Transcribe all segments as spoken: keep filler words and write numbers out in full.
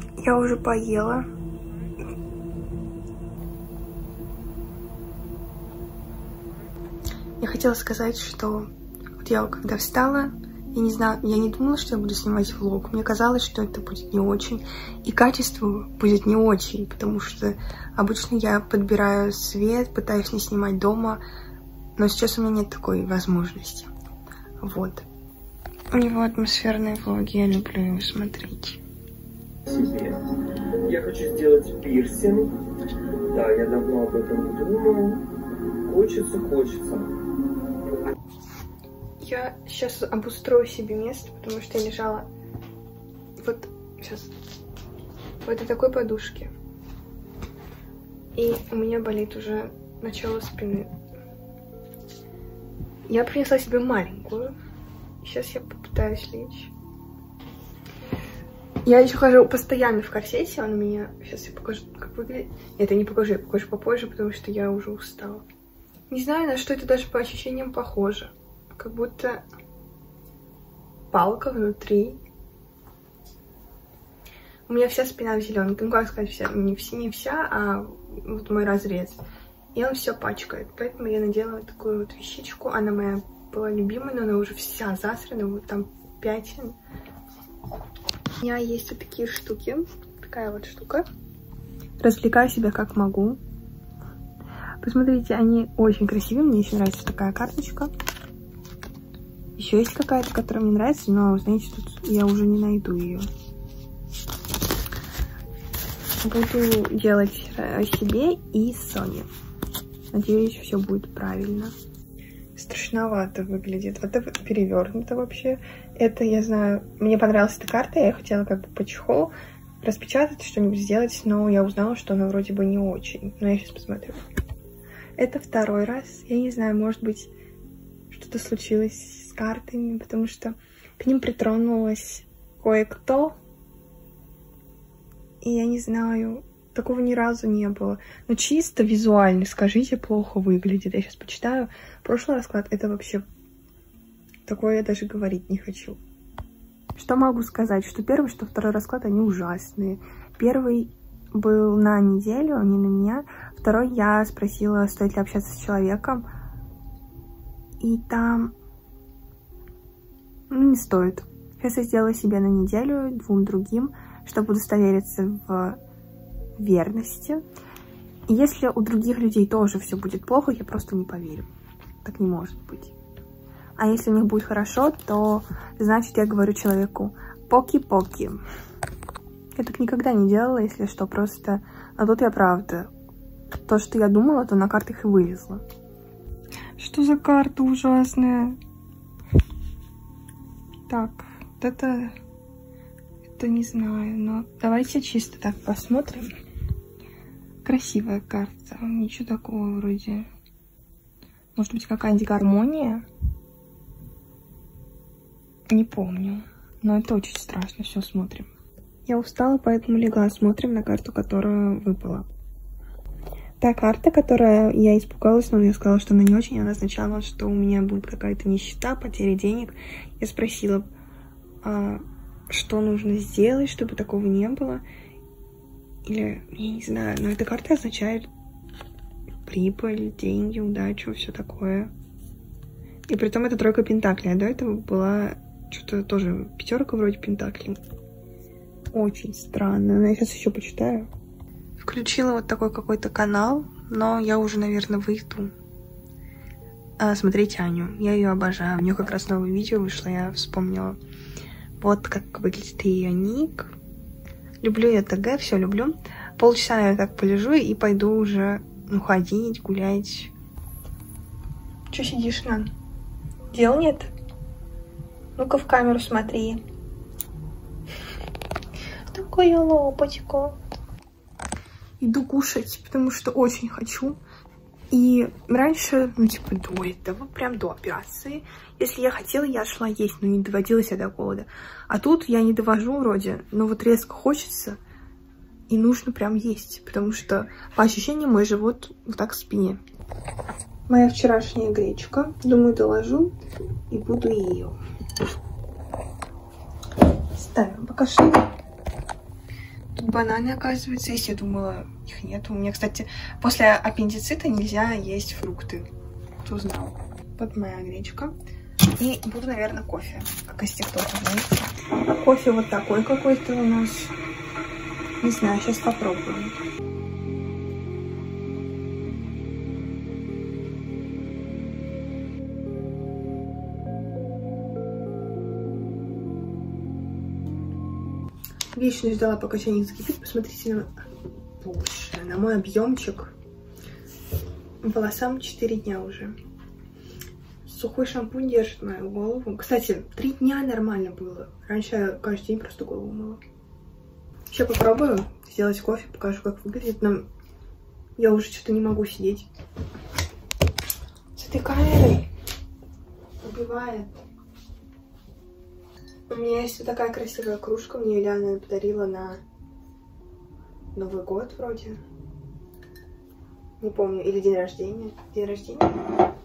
Я уже поела. Я хотела сказать, что вот я когда встала, я не знаю, я не думала, что я буду снимать влог. Мне казалось, что это будет не очень. И качество будет не очень, потому что обычно я подбираю свет, пытаюсь не снимать дома, но сейчас у меня нет такой возможности. Вот. У него атмосферные влоги, я люблю его смотреть. Себе. Я хочу сделать пирсинг. Да, я давно об этом думаю. Хочется, хочется. Я сейчас обустрою себе место, потому что я лежала вот сейчас в этой такой подушке. И у меня болит уже начало спины. Я принесла себе маленькую. Сейчас я попытаюсь лечь. Я еще хожу постоянно в корсете, он у меня... Сейчас я покажу, как выглядит. Это не покажу, я покажу попозже, потому что я уже устала. Не знаю, на что это даже по ощущениям похоже. Как будто палка внутри. У меня вся спина в зеленке. Ну, как сказать, вся, не, вся, не вся, а вот мой разрез. И он все пачкает. Поэтому я надела вот такую вот вещичку. Она моя была любимая, но она уже вся засрана. Вот там пятен. У меня есть вот такие штуки. Такая вот штука. Развлекаю себя как могу. Посмотрите, они очень красивые. Мне еще нравится такая карточка. Еще есть какая-то, которая мне нравится, но, знаете, тут я уже не найду ее. Буду делать себе и Соне. Надеюсь, все будет правильно. Страшновато выглядит. Вот это перевернуто вообще. Это, я знаю, мне понравилась эта карта, я хотела как бы по чехлу распечатать, что-нибудь сделать, но я узнала, что она вроде бы не очень. Но я сейчас посмотрю. Это второй раз. Я не знаю, может быть, что-то случилось с картами, потому что к ним притронулась кое-кто. И я не знаю, такого ни разу не было. Но чисто визуально, скажите, плохо выглядит. Я сейчас почитаю. Прошлый расклад, это вообще... Такое я даже говорить не хочу. Что могу сказать? Что первый, что второй расклад, они ужасные. Первый был на неделю, не на меня. Второй я спросила, стоит ли общаться с человеком. И там... Ну, не стоит. Сейчас я сделала себе на неделю, двум другим, чтобы удостовериться в верности. И если у других людей тоже все будет плохо, я просто не поверю. Так не может быть. А если у них будет хорошо, то значит я говорю человеку поки-поки. Я так никогда не делала, если что, просто... А тут я правда. То, что я думала, то на картах и вылезло. Что за карта ужасная? Так, вот это... Это не знаю, но давайте чисто так посмотрим. Красивая карта. Ничего такого вроде. Может быть, какая-нибудь гармония? Не помню. Но это очень страшно. Все, смотрим. Я устала, поэтому легла. Смотрим на карту, которая выпала. Та карта, которая я испугалась, но я сказала, что она не очень. Она означала, что у меня будет какая-то нищета, потеря денег. Я спросила, а, что нужно сделать, чтобы такого не было. Или, я не знаю, но эта карта означает прибыль, деньги, удачу, все такое. И при том это тройка пентаклей. А до этого была что-то тоже пятерка вроде пентаклей. Очень странно. Но я сейчас еще почитаю. Включила вот такой какой-то канал, но я уже, наверное, выйду а, смотреть Аню. Я ее обожаю. У нее как раз новое видео вышло, я вспомнила. Вот как выглядит ее ник. Люблю я ТГ, все люблю. Полчаса, наверное, так полежу и пойду уже, ну, ходить, гулять. Че сидишь, Нан? Дел нет? Ну-ка в камеру смотри. Такое лопочко. Иду кушать, потому что очень хочу. И раньше, ну, типа, до этого, прям до операции, если я хотела, я шла есть, но не доводила себя до голода. А тут я не довожу вроде, но вот резко хочется, и нужно прям есть, потому что, по ощущениям, мой живот вот так в спине. Моя вчерашняя гречка, думаю, доложу и буду ее. Ставим пока что. бананы, оказывается, есть. Я думала, их нет. У меня, кстати, после аппендицита нельзя есть фрукты. Кто знал? Вот моя гречка. И буду, наверное, кофе. Как из тех тоже, знаете. Кофе вот такой какой-то у нас. Не знаю, сейчас попробуем. Вечно ждала, пока чайник закипит. Посмотрите на... Боже, на мой объемчик. Волосам четыре дня уже. Сухой шампунь держит мою голову. Кстати, три дня нормально было. Раньше я каждый день просто голову мыла. Еще попробую сделать кофе, покажу, как выглядит. Но я уже что-то не могу сидеть. С этой камерой убивает. У меня есть вот такая красивая кружка. Мне Ильяна подарила на Новый год вроде. Не помню. Или день рождения. День рождения.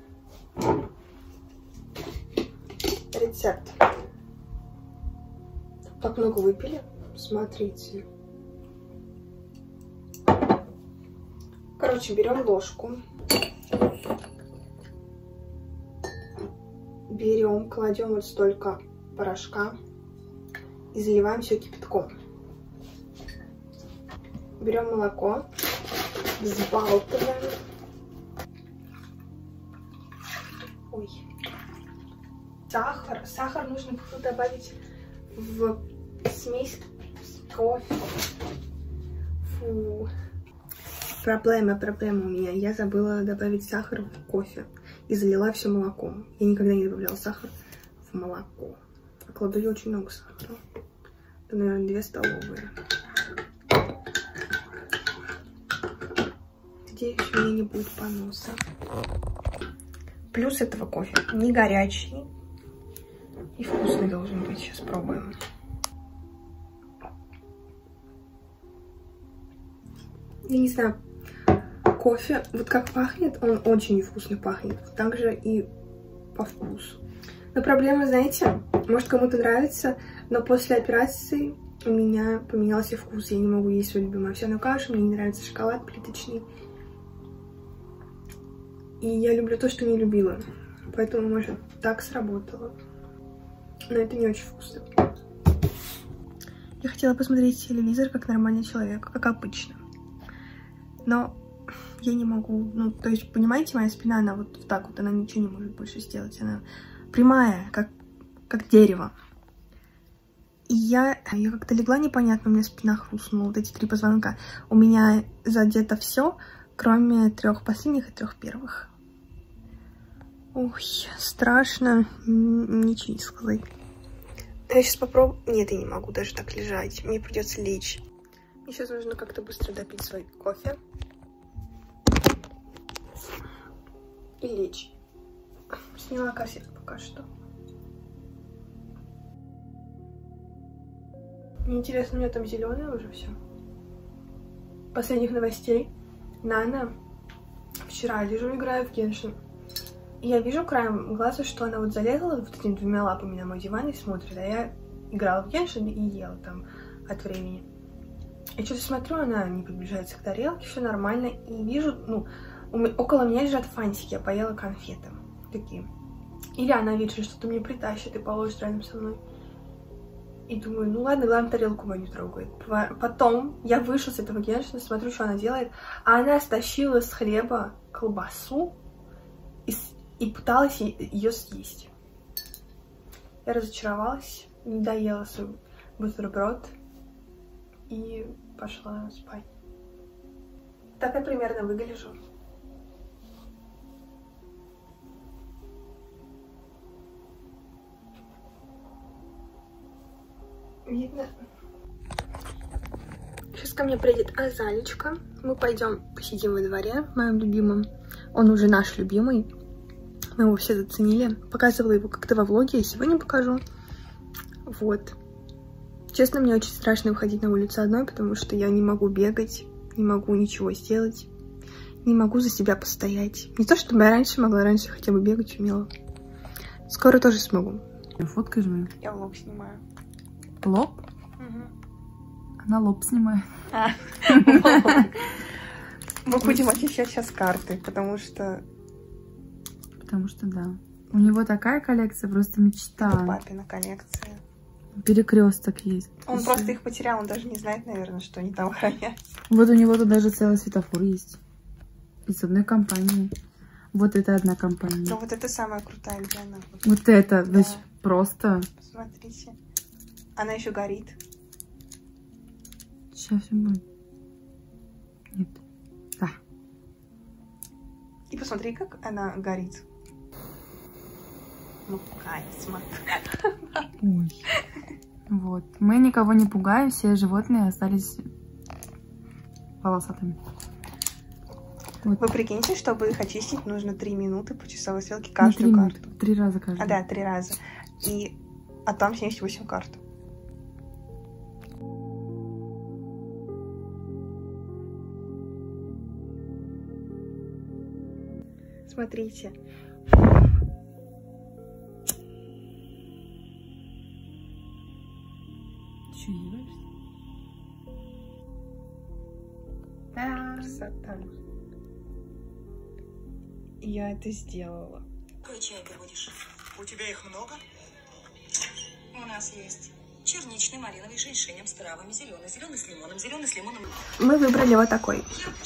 Рецепт. Так много выпили. Смотрите. Короче, берем ложку. Берем, кладем вот столько порошка и заливаем все кипятком. Берем молоко, взбалтываем. Ой. Сахар. Сахар нужно добавить в смесь с кофе. Фу. Проблема, проблема у меня. Я забыла добавить сахар в кофе и залила все молоком. Я никогда не добавляла сахар в молоко. А кладу я очень много сахара. Это, наверное, две столовые. Надеюсь, у меня не будет поноса. Плюс этого кофе не горячий и вкусный должен быть. Сейчас пробуем. Я не знаю, кофе, вот как пахнет, он очень невкусно пахнет. Также и по вкусу. Но проблема, знаете, может кому-то нравится, но после операции у меня поменялся вкус. Я не могу есть свою любимую овсяную кашу, мне не нравится шоколад плиточный. И я люблю то, что не любила. Поэтому, может, так сработало. Но это не очень вкусно. Я хотела посмотреть телевизор как нормальный человек, как обычно. Но я не могу. Ну, то есть, понимаете, моя спина, она вот так вот, она ничего не может больше сделать. Она прямая, как, как дерево. И я, я как-то легла непонятно, у меня спина хрустнула, вот эти три позвонка. У меня задето все, кроме трех последних и трех первых. Ой, страшно, ничего не сказать. Я сейчас попробую. Нет, я не могу даже так лежать. Мне придется лечь. Мне сейчас нужно как-то быстро допить свой кофе. И лечь. Сняла корсет пока что. Мне интересно, у меня там зеленое уже все. Последних новостей. Нана. Вчера лежу, играю в Геншин. И я вижу краем глаза, что она вот залезла вот этими двумя лапами на мой диван и смотрит. А я играла в Геншин и ела там от времени. Я что-то смотрю, она не приближается к тарелке, все нормально. И вижу, ну, около меня лежат фантики, я поела конфеты. Такие. Или она видит, что что-то мне притащит и положит рядом со мной. И думаю, ну ладно, главное, тарелку мою не трогает. Потом я вышла с этого Геншина, смотрю, что она делает. А она стащила с хлеба колбасу и, и пыталась ее съесть. Я разочаровалась, не доела свой бутерброд и пошла спать. Так я примерно выгляжу. Видно? Сейчас ко мне приедет Азалечка. Мы пойдем посидим во дворе, в моем любимом. Он уже наш любимый. Мы его все заценили. Показывала его как-то во влоге, я сегодня покажу. Вот. Честно, мне очень страшно выходить на улицу одной, потому что я не могу бегать, не могу ничего сделать, не могу за себя постоять. Не то, чтобы я раньше могла, раньше хотя бы бегать умела. Скоро тоже смогу. Фоткаешь меня? Я влог снимаю. Влог? Угу. А На лоб снимаю. А. Мы будем очищать сейчас карты, потому что... Потому что да. У него такая коллекция, просто мечта. Это папина коллекция. Перекресток есть. Он Еще. просто их потерял, он даже не знает, наверное, что они там хранятся. Вот у него тут даже целый светофор есть. Из одной компании. Вот это одна компания. Ну вот это самая крутая, где она. Вот, Вот это, да. значит, просто... Посмотрите. Она еще горит. Сейчас все будет. Нет. Да. И посмотри, как она горит. Ну, кайф, смотри. Ой. Вот. Мы никого не пугаем, все животные остались полосатыми. Вот. Вы прикиньте, чтобы их очистить, нужно три минуты по часовой стрелке Не каждую три карту. минуты, Три раза каждый. А, да, три раза. И... А там семьдесят восемь карт. Смотрите. Чё, ебаешься? Красота. Я это сделала. Какой чай ты будешь? У тебя их много? У нас есть черничный, малиновый, с женьшенем, с травами, зеленый, зеленый с лимоном, зеленый с лимоном. Мы выбрали вот такой.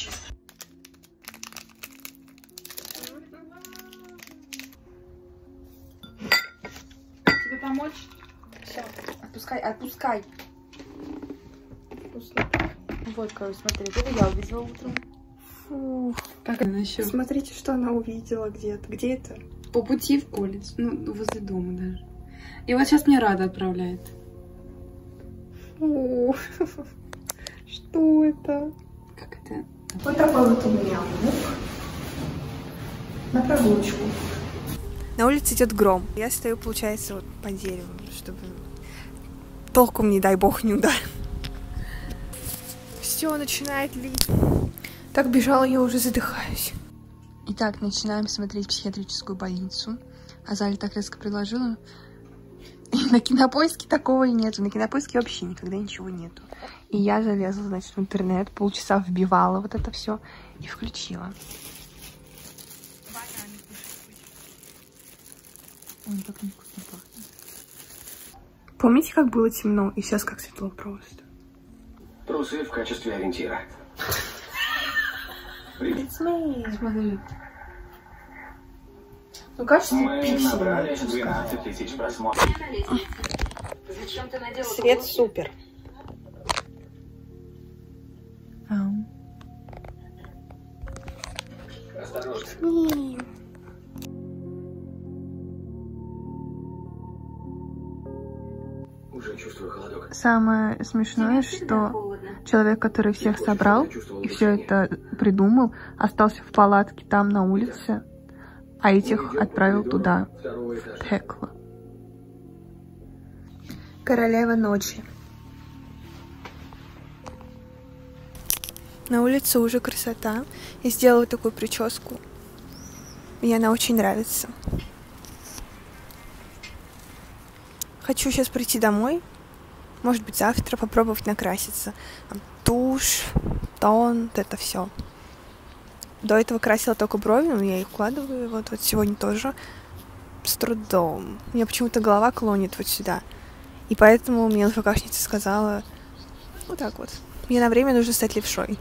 Тебе помочь? Сейчас. Отпускай, отпускай. Вкусно. Вот, короче, смотри, это я увидела утром. Фу. Как она еще? Смотрите, что она увидела где-то. Где это? По пути в колледж. Ну, возле дома даже. И вот сейчас мне Рада отправляет. Фу. Что это? Как это? Вот такой вот у меня лук. На прогулочку. На улице идет гром. Я стою, получается, вот по дереву, чтобы толком, не дай бог, не ударил. Все начинает лить. Так бежала, я уже задыхаюсь. Итак, начинаем смотреть психиатрическую больницу. Азалия так резко предложила. И на Кинопоиске такого и нету. На Кинопоиске вообще никогда ничего нету. И я залезла, значит, в интернет, полчаса вбивала вот это все и включила. Ой, так невкусно пахнет. Помните, как было темно, и сейчас как светло просто? Трусы в качестве ориентира. It's me. Смотри. Ну, кажется, Мы пиксели набрали я чувствую. двенадцать тысяч просмотров. Зачем ты надела? Свет супер. Ау. Осторожно. Уже чувствую холодок. Самое смешное, что человек, который всех собрал и все это придумал, остался в палатке там на улице, а этих отправил туда, Второго в этажа. пекло. Королева ночи. На улице уже красота. Я сделала такую прическу. Мне она очень нравится. Хочу сейчас прийти домой. Может быть, завтра попробовать накраситься. Там, душ, тон, вот это все. До этого красила только брови, но я их укладываю. Вот, вот сегодня тоже с трудом. У меня почему-то голова клонит вот сюда. И поэтому мне ЛФКшница сказала, вот так вот. Мне на время нужно стать левшой.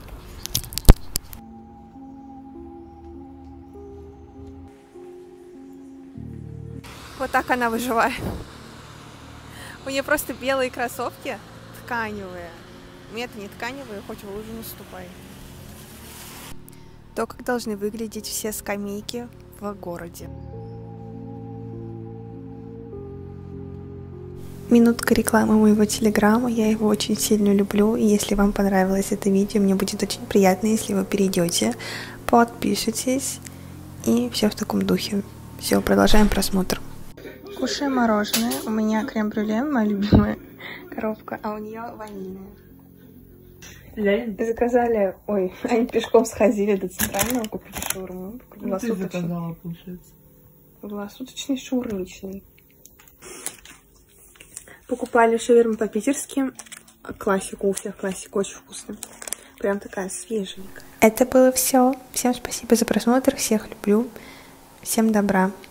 Вот так она выживает. У нее просто белые кроссовки тканевые. У меня это не тканевые, хоть в лужу наступай. То, как должны выглядеть все скамейки в городе. Минутка рекламы моего телеграма. Я его очень сильно люблю. И если вам понравилось это видео, мне будет очень приятно, если вы перейдете, подпишитесь. И все в таком духе. Все, продолжаем просмотр. Кушаем мороженое. У меня крем-брюле, моя любимая коробка, а у нее ванильная. Заказали, ой, они пешком сходили до центрального, купили шаурму. Заказала, получается. Круглосуточный шаурмичный. Покупали шаверму по-питерски. Классика, у всех классика очень вкусная. Прям такая свеженькая. Это было все. Всем спасибо за просмотр. Всех люблю. Всем добра.